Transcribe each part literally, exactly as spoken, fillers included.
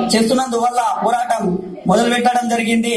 చేస్తున్నందువల్ల పోరాటం మొదలు పెట్టడం జరిగింది.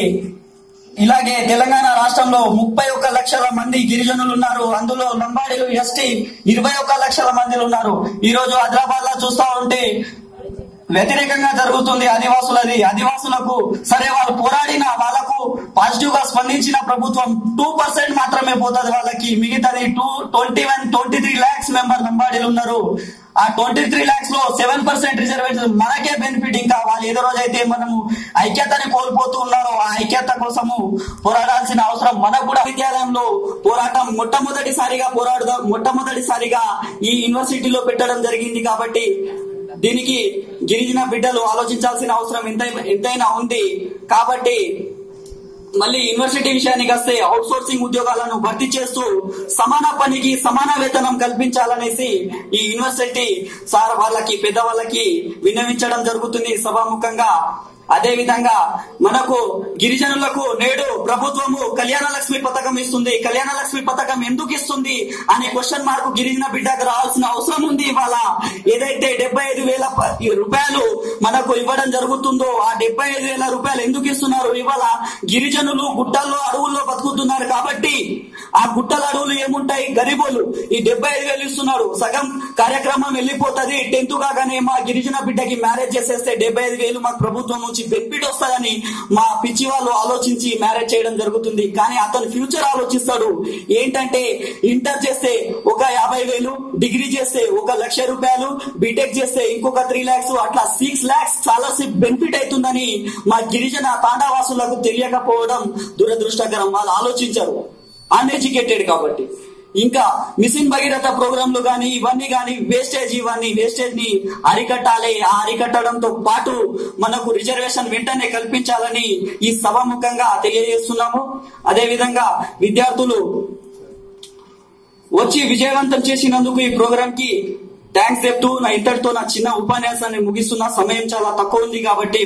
ఇలాగే తెలంగాణ రాష్ట్రంలో ముప్పై ఒక్క లక్షల మంది గిరిజనులు ఉన్నారు. అందులో లంబాడీలు ఎస్టీ ఇరవై ఒక్క లక్షల మంది ఉన్నారు. ఈ రోజు హైదరాబాద్ లో చూస్తా ఉంటే వ్యతిరేకంగా జరుగుతుంది ఆదివాసులది. ఆదివాసులకు సరే వాళ్ళు పోరాడిన వాళ్ళకు పాజిటివ్ గా స్పందించిన ప్రభుత్వం టూ పర్సెంట్ మాత్రమే పోతుంది వాళ్ళకి. మిగతాది two twenty one twenty three lakhs member లంబాడీలు ఉన్నారు. ఆ ట్వంటీ త్రీ లాక్స్ లో సెవెన్ పర్సెంట్ రిజర్వేషన్ మనకే బెనిఫిట్. ఇంకా వాళ్ళు ఏదో రోజైతే మనము ఐక్యతని కోల్పోతూ ఉన్నారో ఆ ఐక్యత కోసము పోరాడాల్సిన అవసరం మనకు కూడా. విద్యాలయంలో పోరాటం మొట్టమొదటిసారిగా పోరాడదాం మొట్టమొదటిసారిగా ఈ యూనివర్సిటీలో పెట్టడం జరిగింది. కాబట్టి దీనికి గిరిజన బిడ్డలు ఆలోచించాల్సిన అవసరం ఎంత ఎంతైనా ఉంది. కాబట్టి మళ్ళీ యూనివర్సిటీ విషయానికి వస్తే అవుట్ సోర్సింగ్ ఉద్యోగాలను భర్తీ చేస్తూ సమాన పనికి సమాన వేతనం కల్పించాలనేసి ఈ యూనివర్సిటీ సార్ వాళ్ళకి పెద్ద వాళ్ళకి విన్నవించడం జరుగుతుంది సభాముఖంగా. అదే విధంగా మనకు గిరిజనులకు నేడు ప్రభుత్వము కళ్యాణ లక్ష్మి పథకం ఇస్తుంది. కళ్యాణ లక్ష్మి పథకం ఎందుకు ఇస్తుంది అనే క్వశ్చన్ మార్కు గిరిజన బిడ్డకు రావాల్సిన అవసరం ఉంది. ఇవాళ ఏదైతే డెబ్బై ఐదు వేల రూపాయలు మనకు ఇవ్వడం జరుగుతుందో ఆ డెబ్బై ఐదు వేల రూపాయలు ఎందుకు ఇస్తున్నారు? ఇవాళ గిరిజనులు గుట్టల్లో అడవుల్లో బతుకుతున్నారు కాబట్టి ఆ గుట్టల అడవులు ఏముంటాయి గరీబోలు. ఈ డెబ్బై ఐదు వేలు ఇస్తున్నారు, సగం కార్యక్రమం వెళ్ళిపోతుంది. టెన్త్ కాగానే మా గిరిజన బిడ్డకి మ్యారేజ్ చేసేస్తే డెబ్బై ఐదు వేలు మాకు ప్రభుత్వం నుంచి బెనిఫిట్ వస్తుందని మా పిచ్చి వాళ్ళు ఆలోచించి మ్యారేజ్ చేయడం జరుగుతుంది. కానీ అతను ఫ్యూచర్ ఆలోచిస్తాడు. ఏంటంటే ఇంటర్ చేస్తే ఒక యాభై వేలు, డిగ్రీ చేస్తే ఒక లక్ష రూపాయలు, బీటెక్ చేస్తే ఇంకొక త్రీ లాక్స్, అట్లా సిక్స్ లాక్స్ స్కాలర్షిప్ బెనిఫిట్ అవుతుందని మా గిరిజన తాండావాసులకు తెలియకపోవడం దురదృష్టకరం. వాళ్ళు ఆలోచించారు, అన్ఎడ్యుకేటెడ్ కాబట్టి. ఇంకా మిషన్ భగీరథ ప్రోగ్రాంలు గాని ఇవన్నీ గాని వేస్టేజ్ ఇవన్నీ వేస్టేజ్ ని అరికట్టాలి. ఆ అరికట్టడంతో పాటు మనకు రిజర్వేషన్ వెంటనే కల్పించాలని ఈ సభాముఖంగా తెలియజేస్తున్నాము. అదే విధంగా విద్యార్థులు వచ్చి విజయవంతం చేసినందుకు ఈ ప్రోగ్రామ్ కి థ్యాంక్స్ చెప్తూ నా ఇంతటితో నా చిన్న ఉపన్యాసాన్ని ముగిస్తున్నా. సమయం చాలా తక్కువ ఉంది కాబట్టి.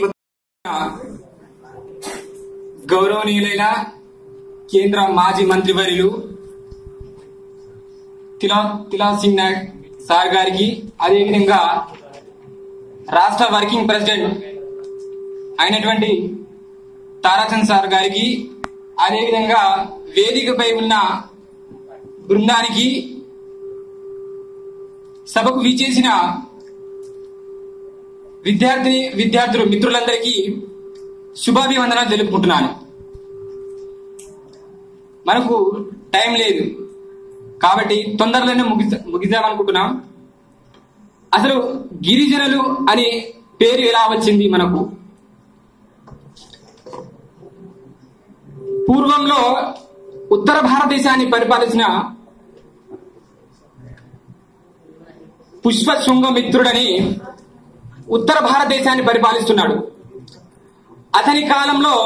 గౌరవనీయులైన కేంద్ర మాజీ మంత్రివర్యులు తిలా తిలా సింగ్ నాయక్ సార్ గారికి, అదేవిధంగా రాష్ట్ర వర్కింగ్ ప్రెసిడెంట్ అయినటువంటి తారాచంద్ సార్ గారికి, అదేవిధంగా వేదికపై ఉన్న బృందానికి, సభకు విచ్చేసిన విద్యార్థి విద్యార్థులు మిత్రులందరికీ శుభాభివందనాలు తెలుపుకుంటున్నాను. మనకు టైం లేదు కాబట్టి తొందరలోనే ముగి ముగిద్దామనుకుంటున్నాం. అసలు గిరిజనులు అనే పేరు ఎలా వచ్చింది మనకు? పూర్వంలో ఉత్తర భారతదేశాన్ని పరిపాలించిన పుష్పశృంగమిత్రుడని ఉత్తర భారతదేశాన్ని పరిపాలిస్తున్నాడు. అతని కాలంలో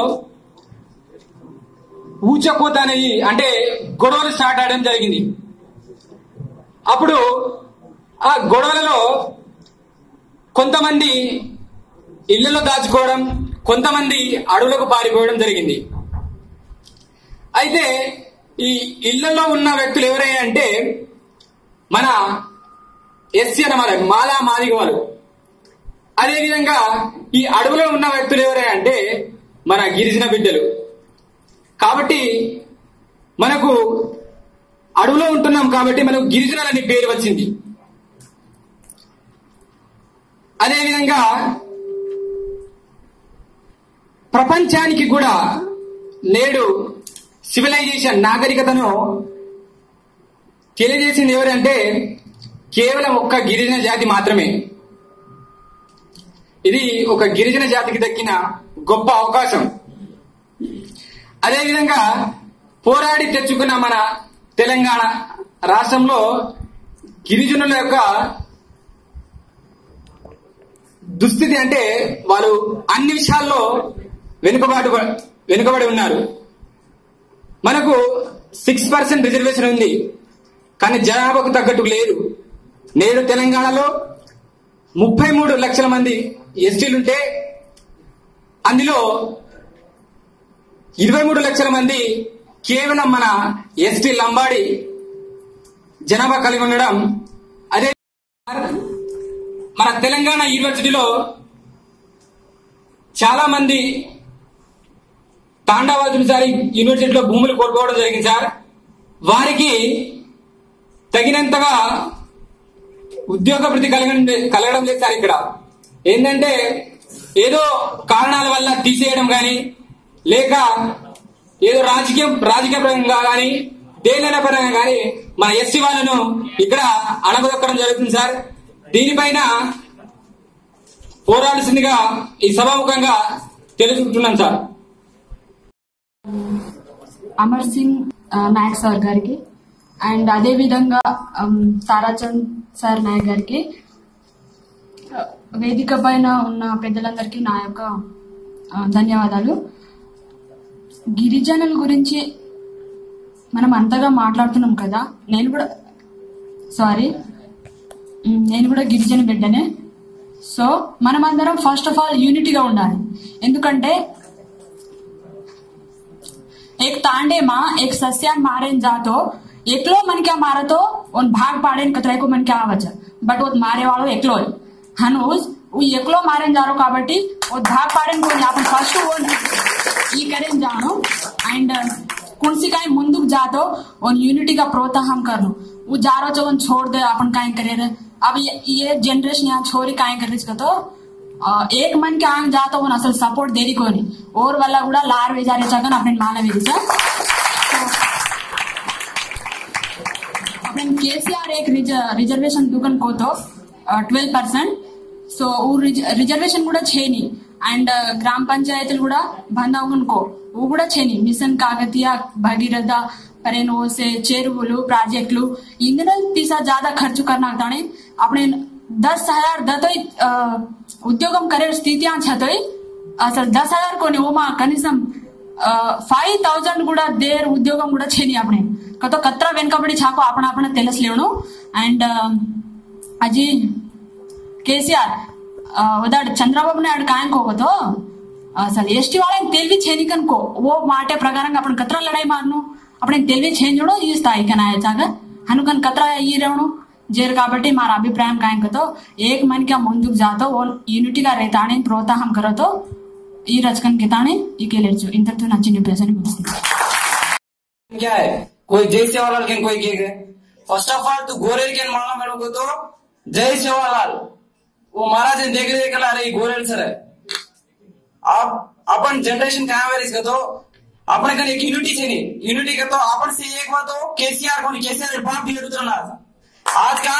ఊచకోత అనేది అంటే గొడవలు స్టార్ట్ అవడం జరిగింది. అప్పుడు ఆ గొడవలలో కొంతమంది ఇళ్లలో దాచుకోవడం, కొంతమంది అడవులకు పారిపోవడం జరిగింది. అయితే ఈ ఇళ్లలో ఉన్న వ్యక్తులు ఎవరయ్యా అంటే మన ఎస్సీ అన్నమాట, మాలా మాదిగ వారు. అదేవిధంగా ఈ అడవులో ఉన్న వ్యక్తులు ఎవరయ్యా అంటే మన గిరిజన బిడ్డలు. కాబట్టి మనకు అడవిలో ఉంటున్నాం కాబట్టి మనకు గిరిజనులని పేరు వచ్చింది. అదేవిధంగా ప్రపంచానికి కూడా నేడు సివిలైజేషన్ నాగరికతను తెలియజేసింది ఎవరంటే కేవలం ఒక్క గిరిజన జాతి మాత్రమే. ఇది ఒక గిరిజన జాతికి దక్కిన గొప్ప అవకాశం. అదేవిధంగా పోరాడి తెచ్చుకున్న మన తెలంగాణ రాష్ట్రంలో గిరిజనుల యొక్క దుస్థితి అంటే వాళ్ళు అన్ని విషయాల్లో వెనుకబాటు వెనుకబడి ఉన్నారు. మనకు సిక్స్ పర్సెంట్ రిజర్వేషన్ ఉంది, కానీ జనాభాకు తగ్గట్టు లేదు. నేడు తెలంగాణలో ముప్పై మూడు లక్షల మంది ఎస్టీలుంటే అందులో ఇరవై మూడు లక్షల మంది కేవలం మన ఎస్టీ లంబాడి జనాభా కలిగి ఉండడం. అదే మన తెలంగాణ యూనివర్సిటీలో చాలా మంది తాండావాదులు సార్ యూనివర్సిటీలో భూములు కోల్పోవడం జరిగింది సార్. వారికి తగినంతగా ఉద్యోగ భృతి కలగడం కలగడం లేదు సార్. ఇక్కడ ఏంటంటే ఏదో కారణాల వల్ల తీసేయడం కానీ, లేక ఏదో రాజకీయం రాజకీయ పరంగా కానీ, దేనిన పరంగా కానీ మన ఎస్సీ వాళ్ళను ఇక్కడ అణగదొక్కడం జరుగుతుంది సార్. దీనిపైన పోరాడాల్సిందిగా ఈ సభాముఖంగా తెలుసుకుంటున్నాం సార్. అమర్ సింగ్ నాయక్ సార్ గారికి అండ్ అదే విధంగా తారాచంద్ సార్ నాయక్ గారికి, వేదిక పైన ఉన్న పెద్దలందరికీ నా యొక్క ధన్యవాదాలు. గిరిజనుల గురించి మనం అంతగా మాట్లాడుతున్నాం కదా, నేను కూడా సారీ నేను కూడా గిరిజన బిడ్డనే. సో మనం అందరం ఫస్ట్ ఆఫ్ ఆల్ యూనిటీగా ఉండాలి. ఎందుకంటే एक तांडे माँ एक सस्यान मारेन जातो एकलो मन क्या मारा तो उन भाग पाड़ेन कतरे को मन क्या आवच बट वो मारे वालों एकलो हनुज वो एकलो मारेन जारो काबटी वो भाग पाड़ेन को अपन फर्स्ट वो ये करें जानो एंड कुंसी काई मुंदुक जातो उन यूनिटी का प्रोत्साहन करनो वो जारो जो उन छोड़ दे अपन काई करे अब ये ये जनरेशन यहाँ छोरी काई कर रही तो एक मन के आंग जाता वो असल सपोर्ट देरी को नहीं और वाला गुड़ा लार वेजारे चाकन अपने माला वेजी सर अपने केसीआर एक रिजर्वेशन दुकान को तो ट्वेल्व परसेंट सो वो रिजर्वेशन गुड़ा छे नहीं एंड ग्राम पंचायत गुड़ा बंदा उनको वो गुड़ा छे नहीं मिशन कागतिया भगीरथ परेनो से चेरुवुलु प्रोजेक्टलु इंदने तीसा ज्यादा खर्च करना ताने अपने दस हजार दतोई ఉద్యోగం కరే స్థితి అంచతోయ్ అసలు దస్ హజార్ కొని ఓమా కనీసం ఫైవ్ థౌజండ్ కూడా దేర్ ఉద్యోగం కూడా చేయని આપણે કતો કતરા వెనకబడి છાકો આપણે આપણે తెలుసులేను అండ్ అజీ కేసీఆర్ వదాడు చంద్రబాబు నాయుడు కాయం కోకతో అసలు ఎస్టీ వాళ్ళని తెలివి చేయని కనుకో ఓ మాటే ప్రకారంగా આપણે કતરા લડાઈ મારનું આપણે తెలివి చేంజడో ఈ స్థాయి కనాయ చాగా హనుకన్ કતરા ఈ રેવણો जेर काबट्टी मारा अभिप्राय काय तो एक मन क्या मुंदुक जातो वो यूनिटी का रहताने प्रोत्साहन करो तो ఈ రచకన్ గితానే ఈ కేలేచ్చు ఇంతతో నచ్చిన పేసని ముగిస్తుంది. क्या है कोई जय सेवालाल के कोई के फर्स्ट ऑफ ऑल तू गोरेल के माला मेरे को तो जय सेवालाल वो महाराज देख देख ला रही गोरेल सर है आप अपन जनरेशन क्या है इसका तो अपन का एक यूनिटी से नहीं यूनिटी का तो अपन से एक बात तो केसीआर को केसीआर बाप भी उतरना आज का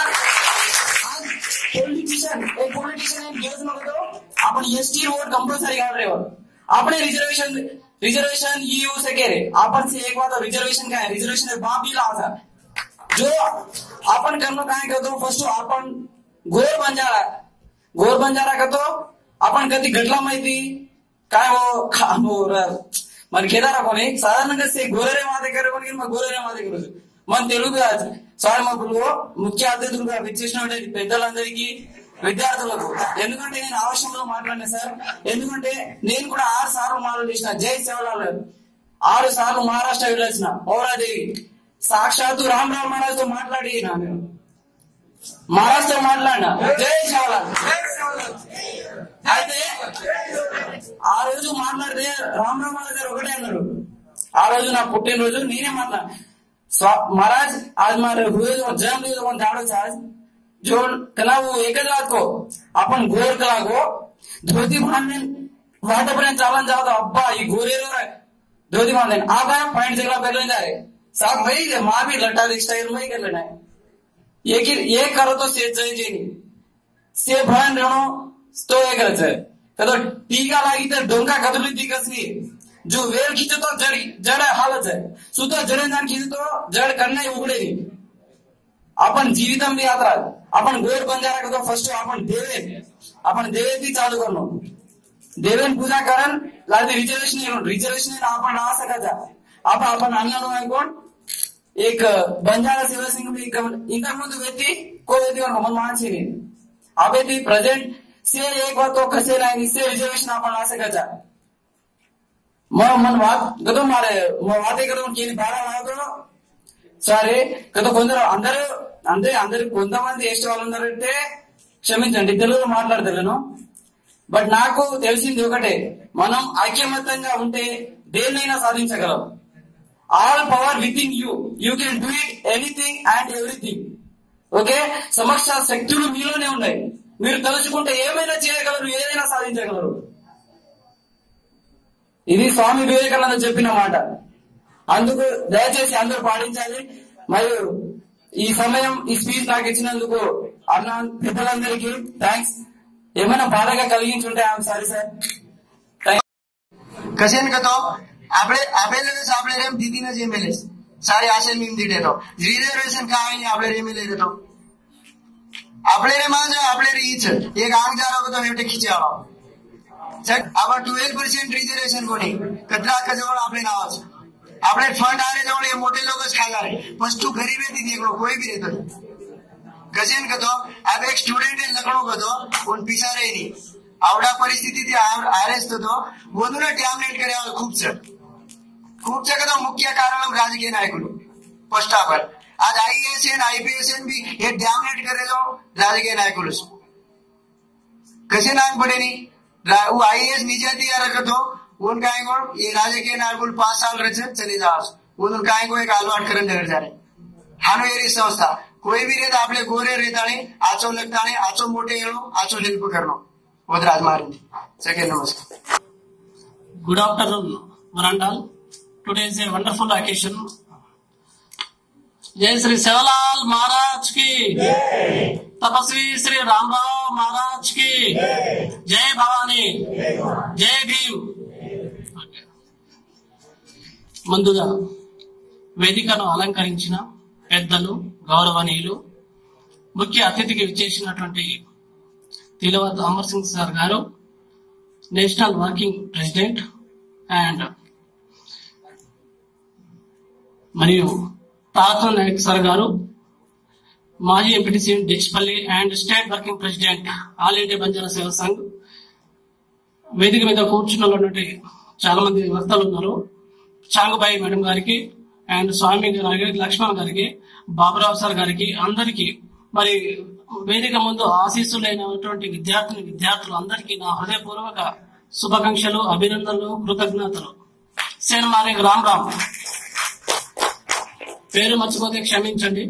आज पॉलिटिशियन एक पॉलिटिशियन एक न्यूज में तो अपन एसटी वोट कंपलसरी कर रहे हो अपने रिजर्वेशन रिजर्वेशन ईयू से कह रहे अपन से एक बात रिजर्वेशन का है रिजर्वेशन बाप भी ला था जो अपन करना का है तो फर्स्ट अपन गोर बंजारा गोर बंजारा का तो अपन कति घटला माहिती काय वो खानो मन केदारा कोणी साधारणंగా से गोरेरे माते करे कोणी मग गोरेरे माते करू मन తెలుగు సార్ మా ముఖ్య అతిథులుగా విచ్చేసినటువంటి పెద్దలందరికీ విద్యార్థులకు ఎందుకంటే నేను అవసరంలో మాట్లాడినా సార్ ఎందుకంటే నేను కూడా ఆరు సార్లు మాట్లాడిన జై సేవలాల్ ఆరు సార్లు మహారాష్ట్ర వెళ్ళొచ్చిన పౌరాదేవి సాక్షాత్తు రామ్ రామ్ మహారాజ్ తో మాట్లాడినా నేను మహారాష్ట్ర మాట్లాడినా జై సేవలాల్ అయితే ఆ రోజు మాట్లాడితే రామ్ రామ్ మహారాజ్ గారు ఒకటే అన్నారు ఆ రోజు నా పుట్టినరోజు నేనే మాట్లాడినా महाराज आज हमारे हुए जन्म दिन जाड़ो आज जो कला वो एक रात को अपन गोर कला को धोती बांधने वाटपर्यंत चालन जाता अब्बा ये गोरे धोती बांधने आप आया पॉइंट जगह पहले जा रहे साहब भाई माँ भी लटा स्टाइल में ही कर लेना है एक ये करो तो सेज जाए से भान रहनो तो एक रच है कदो टीका लागी तो डोंका कदली दिक्कत नहीं जो वेल खींचे तो जड़ जड़ हालत है सुतो जड़ जान खींचे तो जड़ करना ही उगड़े नहीं अपन जीवितम भी यात्रा अपन गोर बंजारा का तो फर्स्ट अपन देवे अपन देवे भी चालू करनो देवेन पूजा करन लादी रिजर्वेशन रिजर्वेशन अपन आ सका जा आप अपन अन्ना है कौन एक बंजारा सेवा सिंह भी इनका मुझे व्यक्ति को व्यक्ति और मन मान से नहीं आप यदि प्रेजेंट से एक बात तो कसे लाएंगे इससे रिजर्वेशन अपन आ सका जा मन बात कदम मारे बातें करो बारा तो సరే కదా కొందరు అందరూ అంటే అందరు కొంతమంది ఎస్టీ వాళ్ళు ఉన్నారంటే క్షమించండి తెలుగులో మాట్లాడతాను బట్ నాకు తెలిసింది ఒకటే, మనం ఐక్యమత్యంగా ఉంటే దేన్నైనా సాధించగలం. All power with in you, you can do it anything and everything. Okay, సమస్య శక్తులు మీలోనే ఉన్నాయి. మీరు తలుచుకుంటే ఏమైనా చేయగలరు, ఏదైనా సాధించగలరు. ఇది స్వామి వివేకానంద చెప్పిన మాట. అందుకు దయచేసి అందరూ పాటించాలి. మరియు ఈ సమయం ఈ స్పీచ్ నాకు ఇచ్చినందుకు అన్న పెద్దలందరికీ థ్యాంక్స్. ఏమైనా బాధగా కలిగించుంటే ఐఎమ్ సారీ సార్. કશે ને કતો આપણે આપેલે આપણે રેમ દીદીને જે મેલે સારી આશે મીમ દીડે તો રિઝર્વેશન કાઈ આપણે રે મેલે તો આપણે રે માં આપણે રે ઈચ એક આંગ જારો તો હેટે ખીચાવો ચક આવા ટ્વેલ્વ પર્સન્ટ રિઝર્વેશન કોની કતરા કજોળ આપણે ના આવે આપણે ફંડ આરે જોળ એ મોટે લોકો જ ખાલા રે વસ્તુ ગરીબે દી દેખલો કોઈ भी રહેતો કશે ને કતો આપ એક સ્ટુડન્ટ એ લખણો કતો કોણ પીસા રે ની आवडा परिस्थिती आरेस तो वधून డామినేట్ करे खूप सर खूप जगह मुख्य कारण राजकीय नायकुలు फर्स्ट ऑफ ऑल आज आईएएस एंड आईपीएस भी हे డామినేట్ करे जो राजकीय नायकुలు कसे नाम पड़े नहीं वो आईएएस निजे दिया रखा तो उनका ये राजकीय नायकुలు पांच साल रहे चले जाओ उनका एक अलवाट करने लग जा रहे हानो ये संस्था कोई भी रहता आपले गोरे रहता नहीं आचो लगता नहीं आचो मोटे आचो हेल्प करना Vadaraj मारिंदी. Second namaste. Good afternoon, Varandal. Today is a wonderful occasion. Jai Sri Sevalal Maharaj ki Jai. Tapasvi Sri Ramrao Maharaj ki Jai. Jai Bhavani Jai Bhim. ముందుగా వేదికను అలంకరించిన పెద్దలు, గౌరవనీయులు, ముఖ్య అతిథికి విచ్చేసినటువంటి తిలవత్ అమర్ సింగ్ సార్ గారు, నేషనల్ వర్కింగ్ ప్రెసిడెంట్, అండ్ మరియు తారక నాయక్ సార్ గారు, మాజీ MPTC Dichpalli and state working president all India Banjara Seva Sangh. వేదిక మీద కూర్చున్నటువంటి చాలా మంది వక్తలు ఉన్నారు. చాంగుబాయి మేడం గారికి అండ్ స్వామి గారికి, లక్ష్మణ్ గారికి, బాబురావు సార్ గారికి, అందరికి మరి వేదిక ముందు ఆశీస్సులైనటువంటి విద్యార్థిని విద్యార్థులు అందరికీ నా హృదయపూర్వక శుభాకాంక్షలు, అభినందనలు, కృతజ్ఞతలు. సేన్ మారే రామ్ రామ్. పేరు మర్చిపోతే క్షమించండి.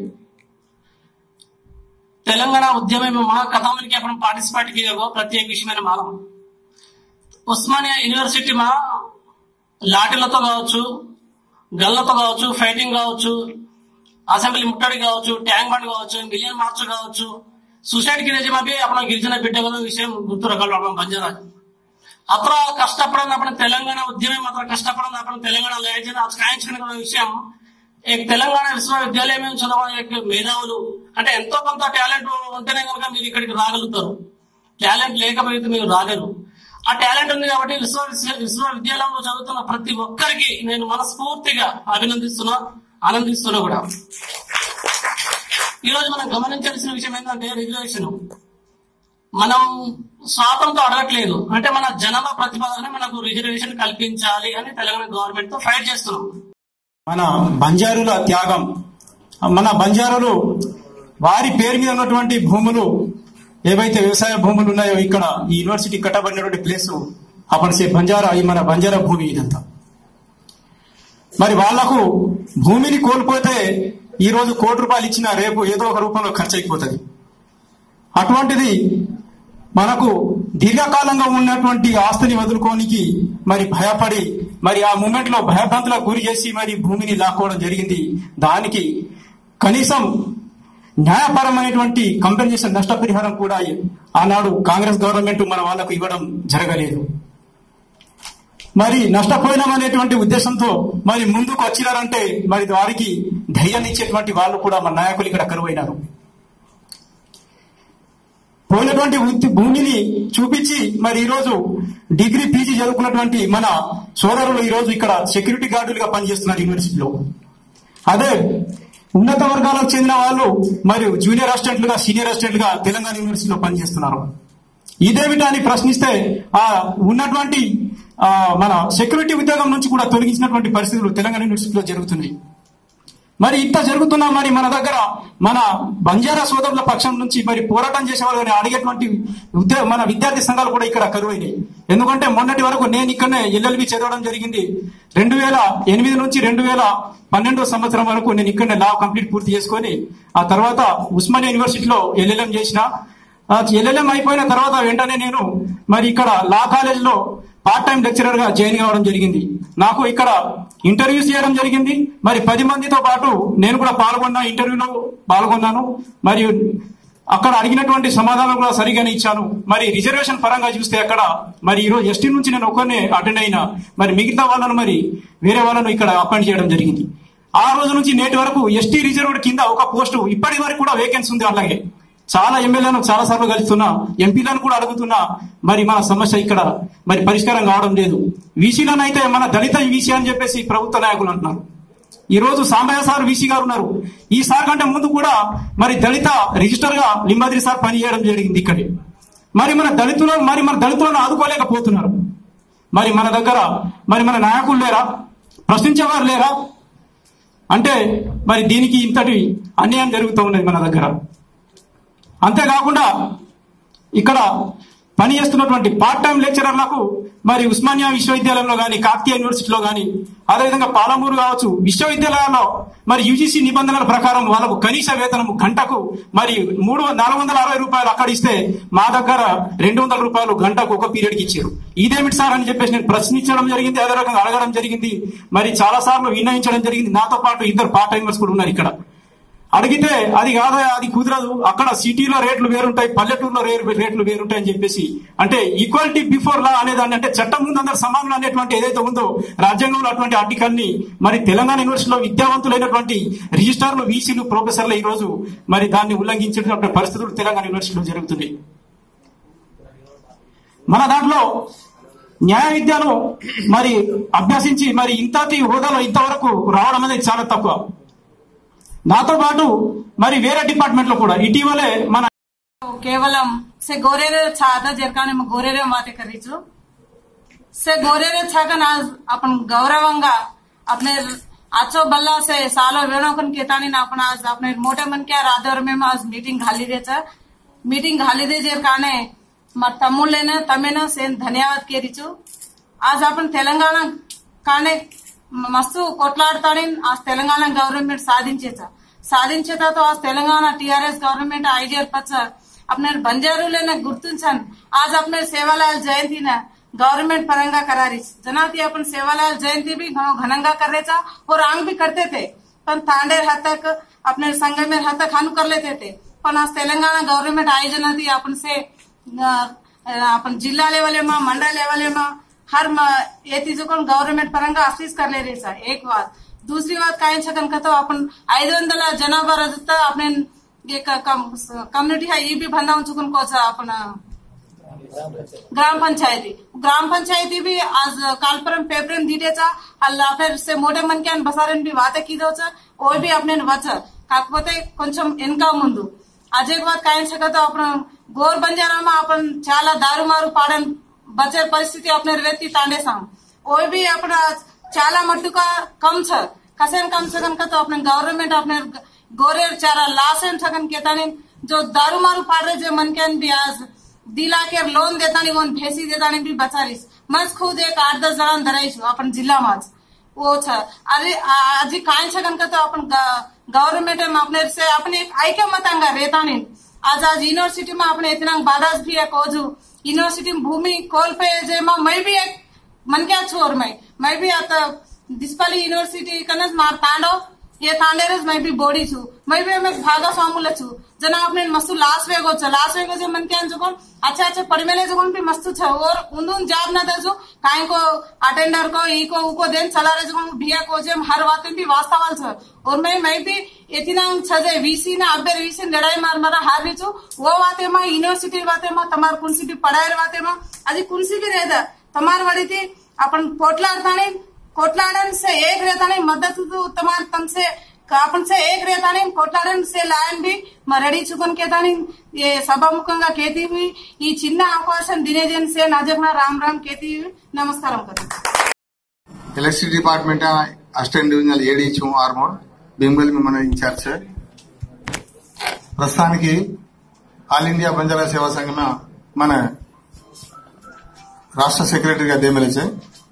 తెలంగాణ ఉద్యమ महाकथामन की अपन पार्टिसिपेट किए वो प्रत्येक विषय में मालूम ఉస్మానియా యూనివర్సిటీ మా లాఠీలతో కావచ్చు, గల్లతో కావచ్చు, ఫైటింగ్ కావచ్చు, అసెంబ్లీ ముట్టడి కావచ్చు, ట్యాంక్ బండ్ కావచ్చు, మిలియన్ మార్చ్ కావచ్చు, सुसाइड की रेजिम भी अपना गिरिजन बिड्डे विषय गुर्तु रखा बंजारा अत्र कष्टपड़ अपने तेलंगाना उद्यमी मात्र कष्टपड़ अपने तेलंगाना लैंग्वेज आज कायिंచుకునే విషయం एक తెలంగాణ విశ్వవిద్యాలయం में చదవడం एक మేధావులు అంటే ఎంతో కొంత టాలెంట్ ఉంటేనే కనుక మీరు ఇక్కడికి రాగలుగుతారు. టాలెంట్ లేకపోతే మీరు రాలేరు. ఆ టాలెంట్ ఉంది కాబట్టి విశ్వ విశ్వవిద్యాలయంలో చదువుతున్న ప్రతి ఒక్కరికి నేను మనస్ఫూర్తిగా అభినందిస్తున్నా, ఆనందిస్తున్నా కూడా. ఈ రోజు మనం గమనించాల్సిన విషయం ఏంటంటే రిజర్వేషన్ మనం స్వాతంత్రం అడగట్లేదు, అంటే మన జనాభా ప్రతిపాదన మనకు రిజర్వేషన్ కల్పించాలి అని తెలంగాణ గవర్నమెంట్ తో ఫైట్ చేస్తున్నాం. మన బంజారుల త్యాగం, మన బంజారులు వారి పేరు మీద ఉన్నటువంటి భూములు ఏవైతే వ్యవసాయ భూములు ఉన్నాయో ఇక్కడ ఈ యూనివర్సిటీ కట్టబడినటువంటి ప్లేస్ అప్పుడు సే బంజారా ఈ మన బంజారా భూమి ఇదంతా. మరి వాళ్లకు భూమిని కోల్పోతే ఈ రోజు కోటి రూపాయలు ఇచ్చినా రేపు ఏదో ఒక రూపంలో ఖర్చు అయిపోతుంది. అటువంటిది మనకు దీర్ఘకాలంగా ఉన్నటువంటి ఆస్తిని వదులుకోనికి మరి భయపడి మరి ఆ మూమెంట్ లో భయభ్రాంతులకు గురి చేసి మరి భూమిని లాక్కోవడం జరిగింది. దానికి కనీసం న్యాయపరమైనటువంటి కంపెన్సేషన్ నష్టపరిహారం కూడా ఆనాడు కాంగ్రెస్ గవర్నమెంట్ మన వాళ్లకు ఇవ్వడం జరగలేదు. మరి నష్టపోయినామనేటువంటి ఉద్దేశంతో మరి ముందుకు వచ్చినారంటే మరి వారికి ధైర్యాన్ని ఇచ్చేటువంటి వాళ్ళు కూడా మన నాయకులు ఇక్కడ కరువైనారు. పోయినటువంటి భూమిని చూపించి మరి ఈ రోజు డిగ్రీ పీజీ చదువుకున్నటువంటి మన సోదరులు ఈ రోజు ఇక్కడ సెక్యూరిటీ గార్డులుగా పనిచేస్తున్నారు యూనివర్సిటీలో. అదే ఉన్నత వర్గాలకు చెందిన వాళ్ళు మరి జూనియర్ అసిస్టెంట్లుగా, సీనియర్ అసిస్టెంట్లుగా తెలంగాణ యూనివర్సిటీలో పనిచేస్తున్నారు. ఇదేమిటా అని ప్రశ్నిస్తే ఆ ఉన్నటువంటి మన సెక్యూరిటీ ఉద్యోగం నుంచి కూడా తొలగించినటువంటి పరిస్థితులు తెలంగాణ యూనివర్సిటీలో జరుగుతున్నాయి. మరి ఇంత జరుగుతున్నా మరి మన దగ్గర మన బంజారా సోదరుల పక్షం నుంచి మరి పోరాటం చేసే వాళ్ళని అడిగేటువంటి ఉద్యోగ మన విద్యార్థి సంఘాలు కూడా ఇక్కడ కరువైనాయి. ఎందుకంటే మొన్నటి వరకు నేను ఇక్కడనే ఎల్ఎల్బి చదవడం జరిగింది. రెండు వేల ఎనిమిది నుంచి రెండు వేల పన్నెండో సంవత్సరం వరకు నేను ఇక్కడనే లా కంప్లీట్ పూర్తి చేసుకొని ఆ తర్వాత ఉస్మానియా యూనివర్సిటీలో ఎల్ఎల్ఎం చేసిన. ఎల్ఎల్ఎం అయిపోయిన తర్వాత వెంటనే నేను మరి ఇక్కడ లా కాలేజ్ లో పార్ట్ టైం లెక్చరర్ గా జాయిన్ కావడం జరిగింది. నాకు ఇక్కడ ఇంటర్వ్యూస్ చేయడం జరిగింది. మరి పది మందితో పాటు నేను కూడా పాల్గొన్నా, ఇంటర్వ్యూలో పాల్గొన్నాను. మరియు అక్కడ అడిగినటువంటి సమాధానం కూడా సరిగానే ఇచ్చాను. మరి రిజర్వేషన్ పరంగా చూస్తే అక్కడ మరి ఈరోజు ఎస్టీ నుంచి నేను ఒక్కనే అటెండ్ అయినా, మరి మిగతా వాళ్ళను మరి వేరే వాళ్ళను ఇక్కడ అపాయింట్ చేయడం జరిగింది. ఆ రోజు నుంచి నేటి వరకు ఎస్టీ రిజర్వ్డ్ కింద ఒక పోస్టు ఇప్పటి వరకు కూడా వేకెన్సీ ఉంది. అలాగే చాలా ఎమ్మెల్యేలను చాలా సార్లు కలుస్తున్నా, ఎంపీలను కూడా అడుగుతున్నా, మరి మన సమస్య ఇక్కడ మరి పరిష్కారం కావడం లేదు. వీసీలను అయితే మన దళిత వీసీ అని చెప్పేసి ప్రభుత్వ నాయకులు అంటున్నారు. ఈ రోజు సాంబయ్య సార్ వీసీ గారు ఉన్నారు. ఈ సార్ కంటే ముందు కూడా మరి దళిత రిజిస్టర్ గా లింబాద్రి సార్ పనిచేయడం జరిగింది ఇక్కడే. మరి మన దళితులు మరి మన దళితులను ఆదుకోలేకపోతున్నారు. మరి మన దగ్గర మరి మన నాయకులు లేరా, ప్రశ్నించేవారు లేరా అంటే మరి దీనికి ఇంతటి అన్యాయం జరుగుతూ ఉన్నది మన దగ్గర. అంతేకాకుండా ఇక్కడ పనిచేస్తున్నటువంటి పార్ట్ టైం లెక్చరర్లకు మరి ఉస్మానియా విశ్వవిద్యాలయంలో కానీ, కాకతీయ యూనివర్సిటీలో కానీ, అదేవిధంగా పాలమూరు కావచ్చు విశ్వవిద్యాలయాల్లో మరి యూజీసీ నిబంధనల ప్రకారం వాళ్ళకు కనీస వేతనం గంటకు మరి మూడు నాలుగు వందల అరవై రూపాయలు అక్కడ ఇస్తే మా దగ్గర రెండు వందల రూపాయలు గంటకు ఒక పీరియడ్ కి ఇచ్చారు. ఇదేమిటి సార్ అని చెప్పేసి నేను ప్రశ్నించడం జరిగింది. అదే రకంగా అడగడం జరిగింది. మరి చాలా సార్లు విన్నవించడం జరిగింది. నాతో పాటు ఇద్దరు పార్ట్ టైమర్స్ కూడా ఉన్నారు ఇక్కడ. అడిగితే అది కాదా, అది కుదరదు, అక్కడ సిటీలో రేట్లు వేరుంటాయి, పల్లెటూరులో రేట్లు వేరుంటాయి అని చెప్పేసి, అంటే ఈక్వాలిటీ బిఫోర్ లా అనేదాన్ని, అంటే చట్టం ముందు అందరు సమానులు అనేటువంటి ఏదైతే ఉందో రాజ్యాంగంలో అటువంటి ఆర్టికల్ ని మరి తెలంగాణ యూనివర్సిటీలో విద్యావంతులైనటువంటి రిజిస్ట్రార్లు, వీసీలు, ప్రొఫెసర్లు ఈ రోజు మరి దాన్ని ఉల్లంఘించినటువంటి పరిస్థితులు తెలంగాణ యూనివర్సిటీలో జరుగుతున్నాయి. మన దాంట్లో న్యాయ విద్యను మరి అభ్యసించి మరి ఇంతటి హోదాలో ఇంతవరకు రావడం అనేది చాలా తక్కువ. నాతో పాటు మరి వేరే డిపార్ట్మెంట్ లో కూడా ఇటీవలే మన కేవలం से गोरेरे छाता जरकाने में गोरेरे बातें कर रही से गोरेरे छाकन आज अपन गौरवंगा अपने आचो बल्ला से सालो वेणोकन केतानी ना अपन आज अपने मोटे मन के राधर में आज मीटिंग घाली दे मीटिंग घाली दे जरकाने मत तमुल लेने तमेना से धन्यवाद के रिचु आज अपन तेलंगाना काने మస్తు కొట్లాడతాడని ఆ తెలంగాణ గవర్నమెంట్ సాధించేదా సాధించేదా तो आज तेलंगाना टीआरएस गवर्नमेंट आइडियर पच अपने बंजारू लेने गुर्तुंचन आज अपने सेवालाल जयंती ने गवर्नमेंट परंगा करारी जनाती अपन सेवालाल जयंती भी घनंगा कर रहे था और आंग भी करते थे पण तांडेर हद तक अपने संघ में हद तक खानू कर लेते थे पण आज तेलंगाना गवर्नमेंट आई जनाती अपन से अपन जिला लेवल में मंडल लेवल में हर ये चीजों को गवर्नमेंट पరంగా అసిస్ట్ कर ले रहे सर. एक बात दूसरी बात काय छकन का तो अपन ఐదు వందల जनाभा रजता अपने ये कम्युनिटी है ये भी बंदा चुकन को अपन ग्राम पंचायती ग्राम पंचायती भी आज कालपुरम पेपरम दीटे अल्लाह फिर से मोटे मन के बसारन भी बातें की दो वो भी अपने वच కాకపోతే కొంచెం వెనక ముందు అదే బాత్ काय छका तो अपन गोर बंजारा में अपन చాలా दारूमारू पाड़न बचे परिस्थिति अपने व्यक्ति तांडे सांग वो भी अपना चाला मट्टू का कम छ कसेन कम सकन का तो अपने गवर्नमेंट अपने गोरे चारा लासेन सकन केतानी जो दारू मारू पाड़ रहे जो मन के भी आज दिला के लोन देता नहीं वो भेसी देता नहीं भी बचा रही मस्त खुद एक आठ दस जन धराई छु अपन जिला में वो छ अरे आज काय सकन का तो अपन गवर्नमेंट में अपने से अपने ऐक्य मतंगा रहता नहीं आज आज यूनिवर्सिटी में अपने इतना बाधा भी है कोजू यूनिवर्सिटी में भूमि कोल पे जे मैं भी एक मन क्या छोर मैं मैं भी आता दिसपाली यूनिवर्सिटी कनस मार तांडो ये तांडेरस मैं भी बोडी छु मैं भी मैं भागा स्वामुल छु जना अपने मस्तु लास्ट वेगो छ लास्ट वेगो जे मन क्या जो अच्छा अच्छा पड़मेले जो भी मस्तु छ और उन्दुन जाब ना दजो काई को अटेंडर को ई को उ को देन चला रे जो भिया को जे हर बात भी वास्तवल छ और मैं मैं भी इतना छजे वीसी ना अबे वीसी लड़ाई मार मारा हार री छु वो बाते में यूनिवर्सिटी बाते में तमार कुंसी भी पढ़ाई बाते में अजी कुंसी भी रहदा तमार वड़ी थी अपन कोटलाड़तानी कोटलाड़न से एक रहतानी मदद तो तमार तम से अपन से एक रहतानी कोटलाड़न से लायन भी मरड़ी चुकन केतानी ये सभामुखंगा कहती हुई ఈ చిన్న అవకాశం దినేజన్ से నాజగ్న राम राम कहती हुई नमस्कार करती electricity department assistant divisional AD छु आर्मोर భీమగల్ में మన ఇన్ఛార్జ్ ప్రస్తుతానికి ఆల్ ఇండియా బంజారా సేవా సంఘం మన राष्ट्र सेक्रेटरी का दे मिले से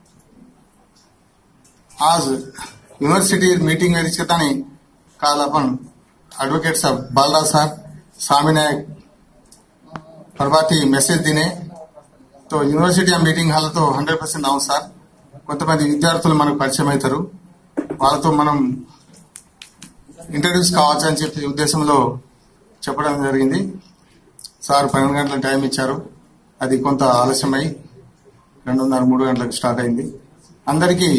आज यूनिवर्सिटी मीटिंग में रिचकता नहीं काल अपन एडवोकेट साहब बालराज साहब स्वामी नायक प्रभाती मेसेज दिने तो यूनिवर्सिटी मीटिंग हाल तो हंड्रेड पर्सेंट అవును సార్ కొంతమంది విద్యార్థులు మనకు పరిచయం అవుతారు వాళ్ళతో మనం ఇంట్రడ్యూస్ కావచ్చు అని చెప్పి ఉద్దేశంలో చెప్పడం జరిగింది సార్ పన్నెండు గంటల టైం ఇచ్చారు అది కొంత ఆలస్యమై రెండున్నర మూడు గంటలకు స్టార్ట్ అయింది అందరికీ